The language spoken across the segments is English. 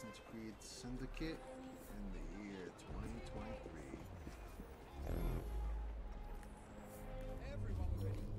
Assassin's Creed Syndicate in the year 2023. Everyone was ready.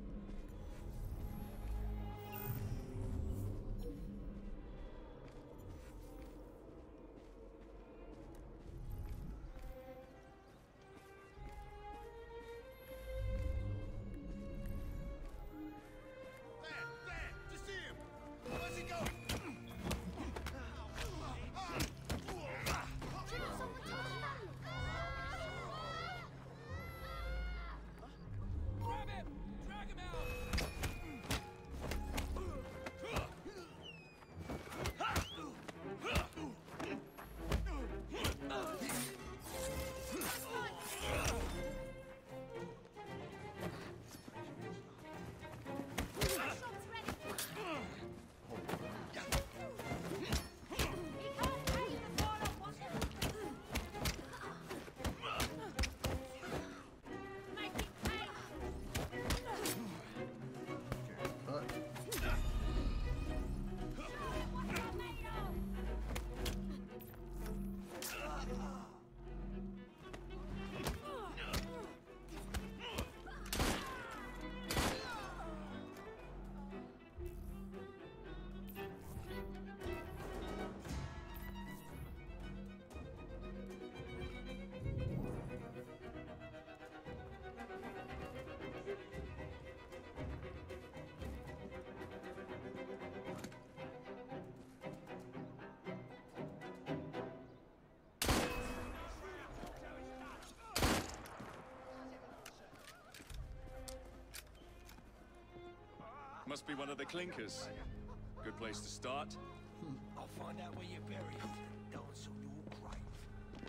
Must be one of the clinkers. Good place to start. I'll find out where you're buried. Dance on your grave.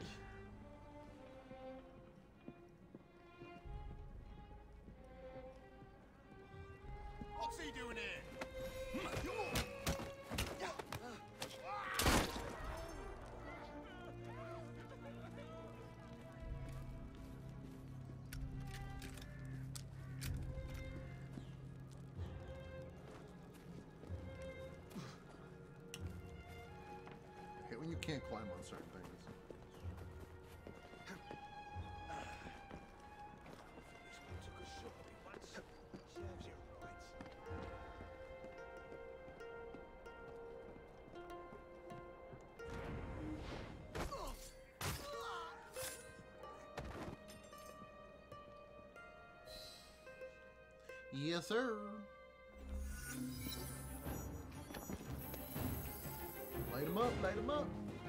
What's he doing here? I hate when you can't climb on certain things. This one took a shot at me once. Serves you right. Yes, sir. Light him up, light him up.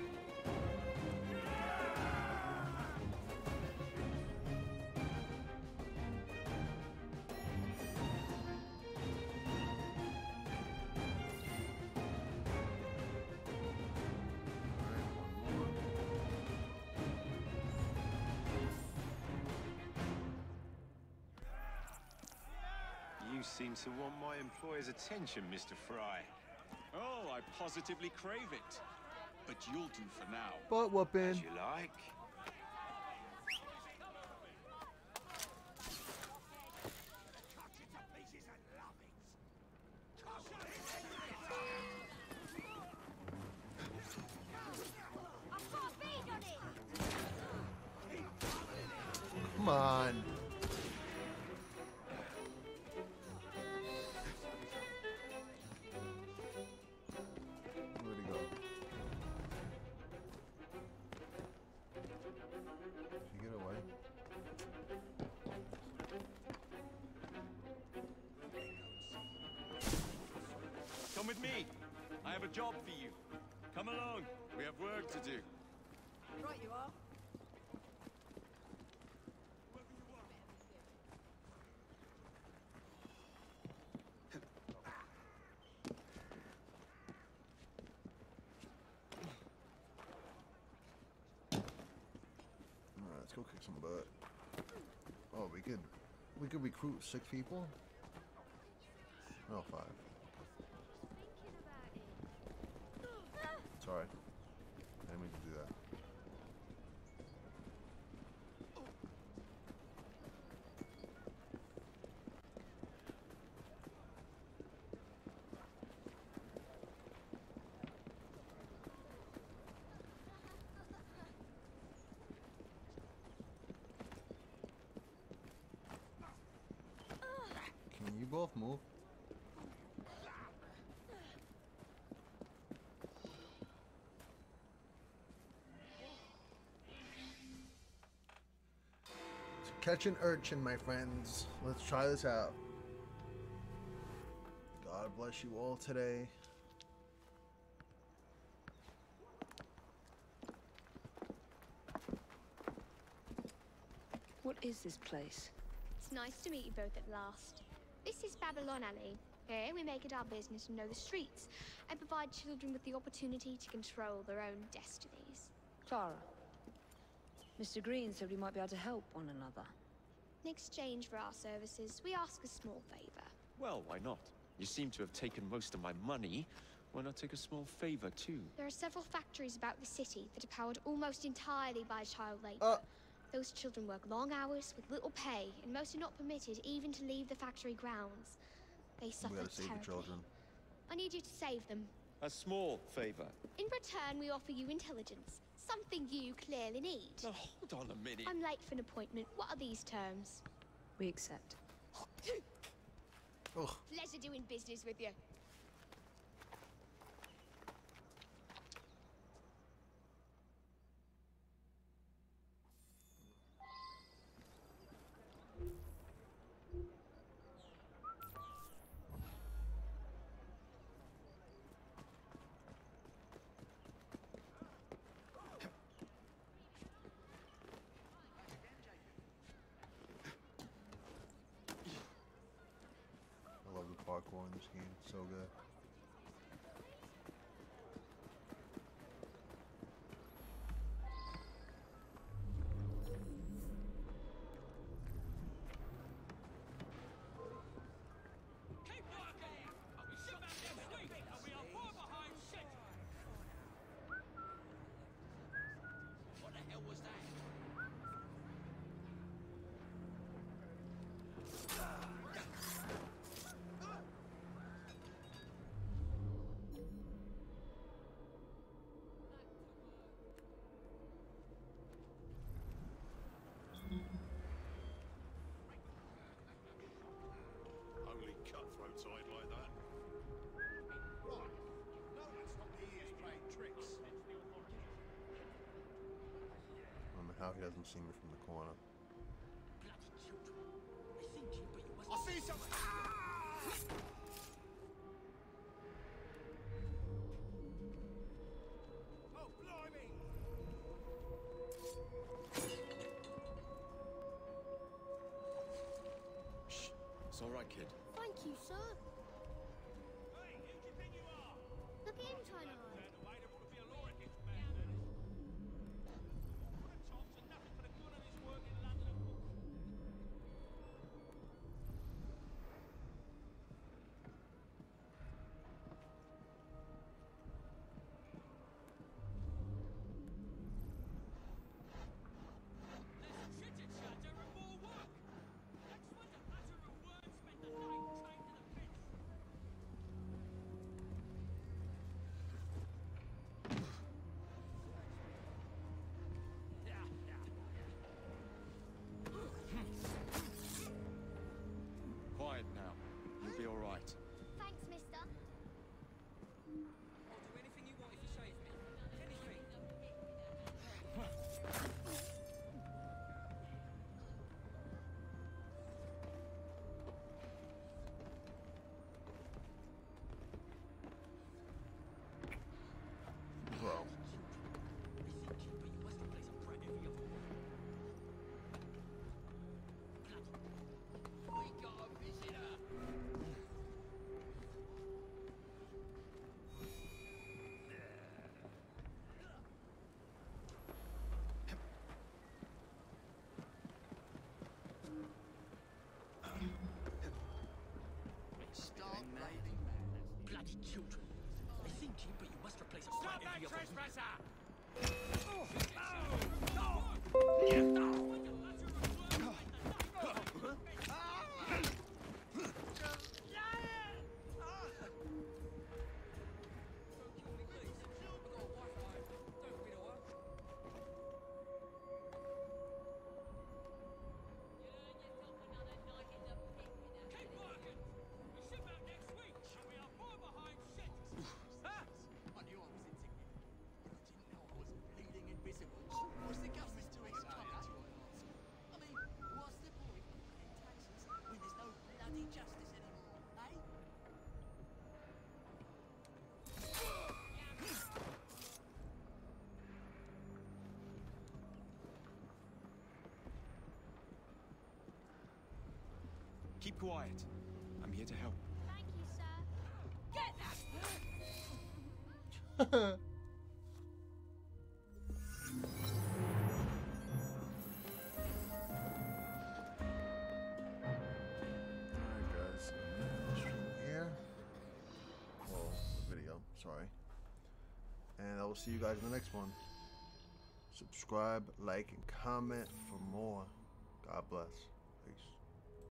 You seem to want my employer's attention, Mr. Fry. Oh, I positively crave it. But you'll do for now. Butt whooping. As you like. Come on. Where'd he go? Did he get away? Come with me. I have a job for you. Come along. We have work to do. Right you are. Alright, let's go kick some butt. Oh, we could recruit 6 people? No, 5. Sorry. I didn't mean to do that. both move. Catch an urchin, my friends. Let's try this out. God bless you all today. What is this place? It's nice to meet you both at last. This is Babylon Alley. Here we make it our business to know the streets and provide children with the opportunity to control their own destinies. Clara. Mr. Green said we might be able to help one another. In exchange for our services, we ask a small favor. Well, why not? You seem to have taken most of my money. Why not take a small favor, too? There are several factories about the city that are powered almost entirely by child labor. Those children work long hours with little pay, and most are not permitted even to leave the factory grounds. They suffer We gotta save the terribly. children. I need you to save them. A small favor. In return, we offer you intelligence. Something you clearly need. Now, hold on a minute. I'm late for an appointment. What are these terms? We accept. Ugh. Pleasure doing business with you. I love the parkour in this game. It's so good. Keep working! We shut down next week, and we are far behind schedule. What the hell was that? Only cutthroats hide like that. Right. No one's not the ears playing tricks. I don't know how he doesn't see me from the corner. I see something! Oh, blimey! Shh. It's all right, kid. Thank you, sir. Hey, who do you think you are? Look at him trying to hide. Turn away, there ought to be a law against bad manners. What a chance and nothing for the good of his work in London and There's chitter chatter and more work. That's when the patter of words spent the night chained to the fence. Quiet now. You'll be all right. Thanks, mister. I'll do anything you want if you save me. Anything. Bro. We got a visitor. Start blading. Bloody children. I think you, but you must replace a Stop quite that heavy trespasser! Keep working! Keep quiet. I'm here to help. Thank you, sir. Get that! Alright guys, stream here. Well, the video, sorry. And I will see you guys in the next one. Subscribe, like, and comment for more. God bless. Peace.